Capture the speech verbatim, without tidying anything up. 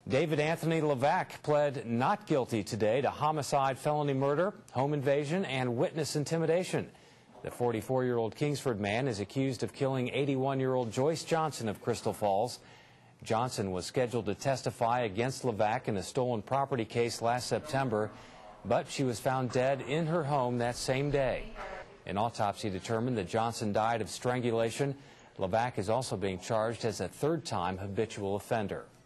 David Anthony Levack pled not guilty today to homicide, felony murder, home invasion, and witness intimidation. The forty-four-year-old Kingsford man is accused of killing eighty-one-year-old Joyce Johnson of Crystal Falls. Johnson was scheduled to testify against Levack in a stolen property case last September, but she was found dead in her home that same day. An autopsy determined that Johnson died of strangulation. Levack is also being charged as a third-time habitual offender.